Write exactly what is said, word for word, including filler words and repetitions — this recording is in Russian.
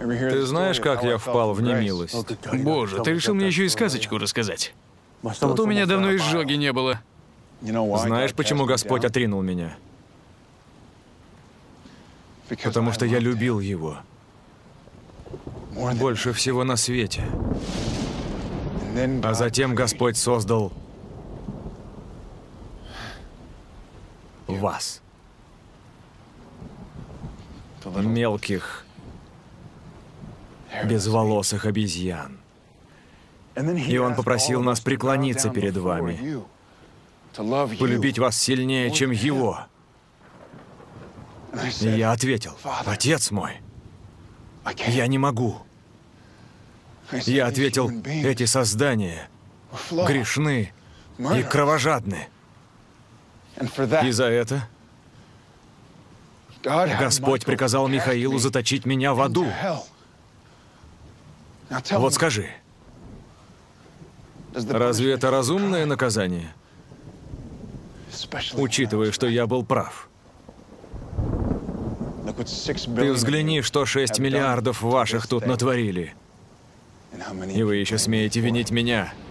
Ты знаешь, как я впал в немилость? Боже, ты решил мне еще и сказочку рассказать? Тут у меня давно изжоги не было. Знаешь, почему Господь отринул меня? Потому что я любил Его. Больше всего на свете. А затем Господь создал вас. Мелких, безволосых обезьян. И Он попросил нас преклониться перед вами, полюбить вас сильнее, чем Его. И я ответил: Отец мой, я не могу. Я ответил: эти создания грешны и кровожадны. И за это Господь приказал Михаилу заточить меня в аду. Вот скажи, разве это разумное наказание? Учитывая, что я был прав. Ты взгляни, что шесть миллиардов ваших тут натворили. И вы еще смеете винить меня.